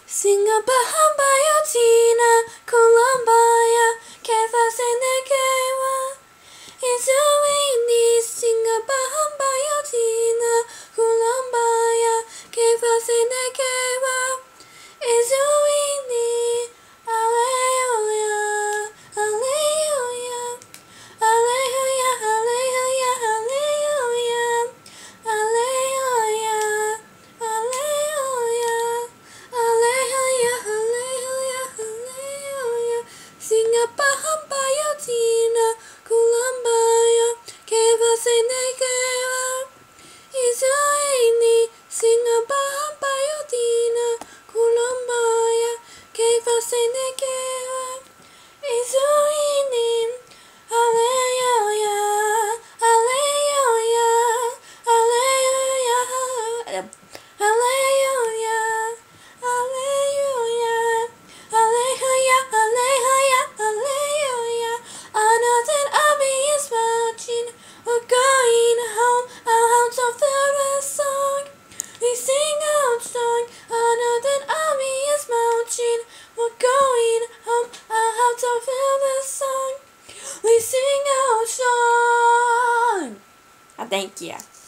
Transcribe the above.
Singabahambayotina Columbia Kefasenekewa Izuini Singabahambayotina Columbia Kefasenekewa Izuini Alleluia Alleluia Alleluia Alleluia Alleluia Alleluia Alleluia Alleluia Alleluia Singabahambayotina Columbia Kefasenekewa Izuini Singabahambayotina Columbia Kefasenekewa Izuini Alleluia Alleluia Alleluia Alleluia Alleluia Alleluia Alleluia Alleluia Another army is marching. We're going home. Our hearts are filled with song. We sing out song. Another army is marching. We're going home. Our hearts are filled with song. We sing out song. Thank you.